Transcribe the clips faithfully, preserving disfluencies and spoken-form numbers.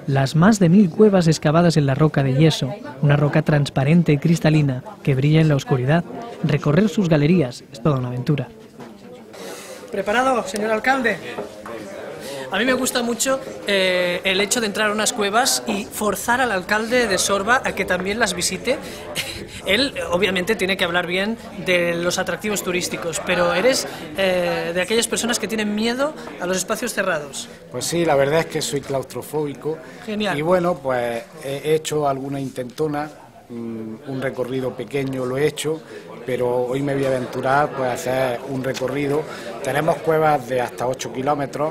las más de mil cuevas excavadas en la roca de yeso, una roca transparente y cristalina que brilla en la oscuridad. Recorrer sus galerías es toda una aventura. ¿Preparado, señor alcalde? A mí me gusta mucho eh, el hecho de entrar a unas cuevas y forzar al alcalde de Sorba a que también las visite. Él, obviamente, tiene que hablar bien de los atractivos turísticos, pero eres eh, de aquellas personas que tienen miedo a los espacios cerrados. Pues sí, la verdad es que soy claustrofóbico. Genial. Y bueno, pues he hecho alguna intentona, un recorrido pequeño lo he hecho, pero hoy me voy a aventurar pues, a hacer un recorrido. Tenemos cuevas de hasta ocho kilómetros.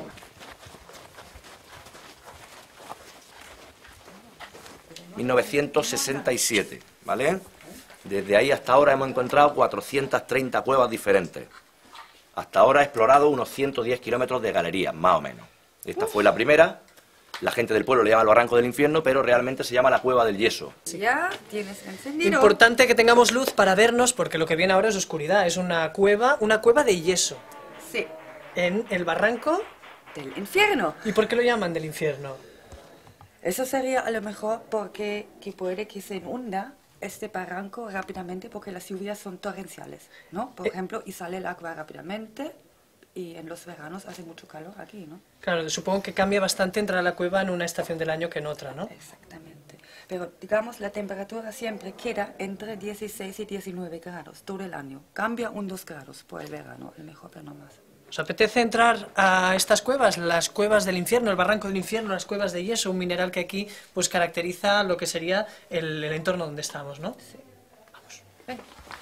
mil novecientos sesenta y siete, ¿vale? Desde ahí hasta ahora hemos encontrado cuatrocientas treinta cuevas diferentes. Hasta ahora he explorado unos ciento diez kilómetros de galerías, más o menos. Esta fue la primera. La gente del pueblo le llama el Barranco del Infierno, pero realmente se llama la Cueva del Yeso. Ya tienes encendido. Importante que tengamos luz para vernos, porque lo que viene ahora es oscuridad. Es una cueva, una cueva de yeso. Sí. En el Barranco Del Infierno. ¿Y por qué lo llaman del infierno? Eso sería a lo mejor porque que puede que se inunda este barranco rápidamente porque las lluvias son torrenciales, ¿no? Por Eh. ejemplo, y sale el agua rápidamente y en los veranos hace mucho calor aquí, ¿no? Claro, supongo que cambia bastante entrar a la cueva en una estación del año que en otra, ¿no? Exactamente. Pero digamos, la temperatura siempre queda entre dieciséis y diecinueve grados todo el año. Cambia un dos grados por el verano, a lo mejor, pero no más. ¿Os apetece entrar a estas cuevas? Las cuevas del infierno, el Barranco del Infierno, las cuevas de yeso, un mineral que aquí pues caracteriza lo que sería el, el entorno donde estamos, ¿no? Sí. Vamos. Ven.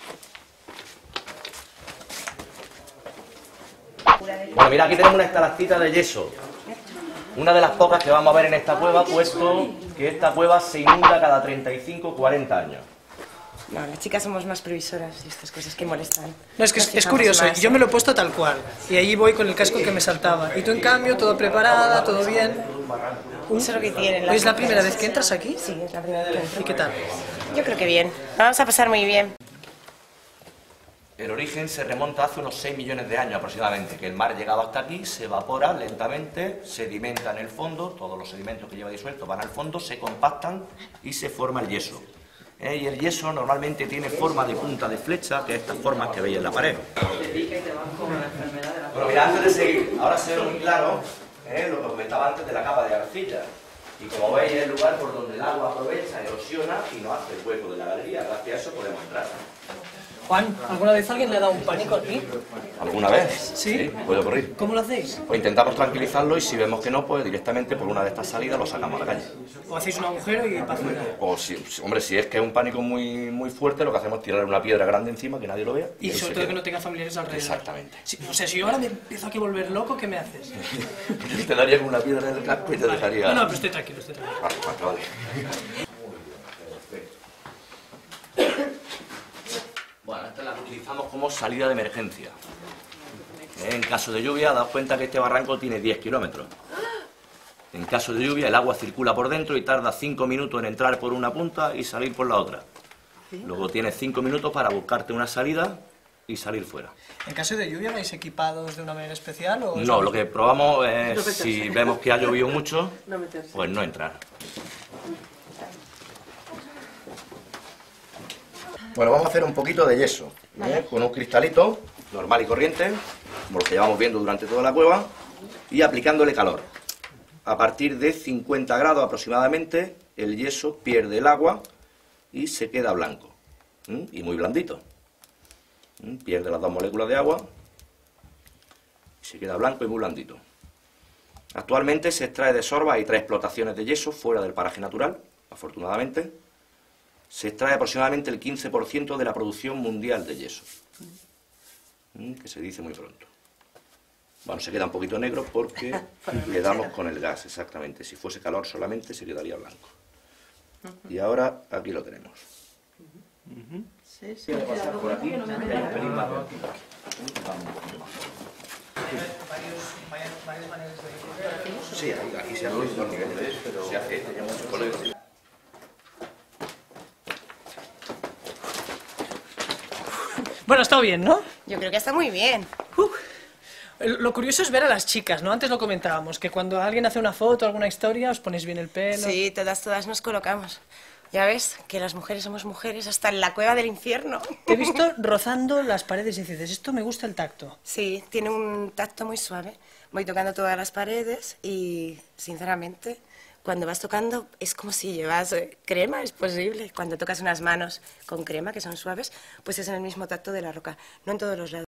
Bueno, mira, aquí tenemos una estalactita de yeso. Una de las pocas que vamos a ver en esta cueva, puesto que esta cueva se inunda cada treinta y cinco o cuarenta años. No, las chicas somos más previsoras y estas cosas que molestan. No, es que Nos es, es fijamos curioso, más, yo ¿eh? me lo he puesto tal cual, y allí voy con el casco que me saltaba, y tú en cambio, todo preparada, todo bien. Eso es lo que tienen. ¿Es la primera vez que entras aquí? Sí, es la primera vez que entro. ¿Y qué tal? Yo creo que bien. Vamos a pasar muy bien. El origen se remonta hace unos seis millones de años aproximadamente, que el mar llegaba hasta aquí, se evapora lentamente, sedimenta en el fondo, todos los sedimentos que lleva disueltos van al fondo, se compactan y se forma el yeso. ¿Eh? Y el yeso normalmente tiene forma de punta de flecha, que es estas formas que veis en la pared. Bueno, mira, antes de seguir, ahora se ve muy claro ¿eh? lo que comentaba antes de la capa de arcilla. Y como veis es el lugar por donde el agua aprovecha, erosiona y no hace el hueco de la galería. Gracias a eso podemos entrar. Juan, ¿alguna vez alguien le ha dado un pánico aquí? ¿Alguna vez? ¿Sí? puede ocurrir. ¿Cómo lo hacéis? Pues intentamos tranquilizarlo y si vemos que no, pues directamente por una de estas salidas lo sacamos a la calle. ¿O hacéis un agujero y para afuera? O si, hombre, si es que es un pánico muy, muy fuerte, lo que hacemos es tirar una piedra grande encima que nadie lo vea. Y ahí sobre se todo queda. que no tenga familiares alrededor. Exactamente. Sí, o sea, si yo ahora me empiezo aquí a volver loco, ¿qué me haces? Te daría con una piedra en el casco y te dejaría... No, no, pero estoy tranquilo, estoy tranquilo. Vale, vale, vale. Bueno, esta la utilizamos como salida de emergencia. En caso de lluvia, daos cuenta que este barranco tiene diez kilómetros. En caso de lluvia, el agua circula por dentro y tarda cinco minutos en entrar por una punta y salir por la otra. Luego tienes cinco minutos para buscarte una salida y salir fuera. ¿En caso de lluvia vais equipados de una manera especial? O No, lo que probamos es, si vemos que ha llovido mucho, pues no entrar. Bueno, vamos a hacer un poquito de yeso, ¿eh? Con un cristalito normal y corriente, como lo que llevamos viendo durante toda la cueva, y aplicándole calor. A partir de cincuenta grados aproximadamente, el yeso pierde el agua y se queda blanco, ¿eh? Y muy blandito. ¿Eh? Pierde las dos moléculas de agua y se queda blanco y muy blandito. Actualmente se extrae de Sorba, hay tres explotaciones de yeso fuera del paraje natural, afortunadamente. Se extrae aproximadamente el quince por ciento de la producción mundial de yeso, que se dice muy pronto. Bueno, se queda un poquito negro porque le damos con el gas, exactamente. Si fuese calor solamente se quedaría blanco. Y ahora aquí lo tenemos. Sí, sí. Voy a pasar por aquí, hay un pelín más de aquí. Sí, aquí se hace dos niveles, pero se hace, tenía mucho color. Bueno, está bien, ¿no? Yo creo que está muy bien. Uh. Lo curioso es ver a las chicas, ¿no? Antes lo comentábamos, que cuando alguien hace una foto, alguna historia, os ponéis bien el pelo. Sí, todas, todas nos colocamos. Ya ves, que las mujeres somos mujeres hasta en la cueva del infierno. Te he visto rozando las paredes y dices, esto me gusta el tacto. Sí, tiene un tacto muy suave. Voy tocando todas las paredes y, sinceramente, cuando vas tocando es como si llevas eh, crema, es posible. Cuando tocas unas manos con crema, que son suaves, pues es en el mismo tacto de la roca. No en todos los lados.